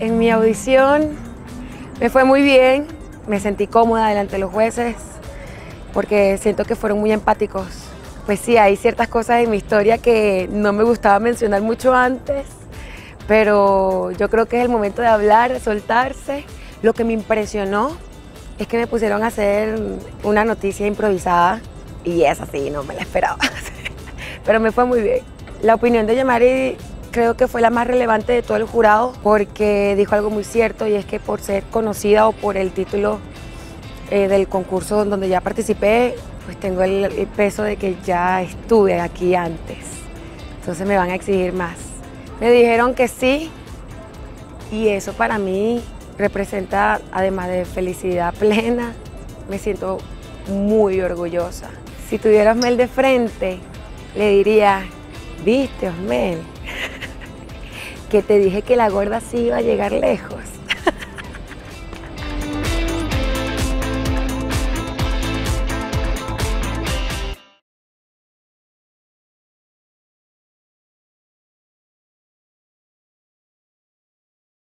En mi audición me fue muy bien, me sentí cómoda delante de los jueces porque siento que fueron muy empáticos. Pues sí, hay ciertas cosas en mi historia que no me gustaba mencionar mucho antes, pero yo creo que es el momento de hablar, de soltarse. Lo que me impresionó es que me pusieron a hacer una noticia improvisada y esa sí, no me la esperaba, pero me fue muy bien. La opinión de Yamari creo que fue la más relevante de todo el jurado porque dijo algo muy cierto y es que por ser conocida o por el título del concurso donde ya participé, pues tengo el peso de que ya estuve aquí antes, entonces me van a exigir más. Me dijeron que sí y eso para mí representa, además de felicidad plena, me siento muy orgullosa. Si tuviera a Osmel de frente, le diría, ¿viste, Osmel? Que te dije que la gorda sí iba a llegar lejos.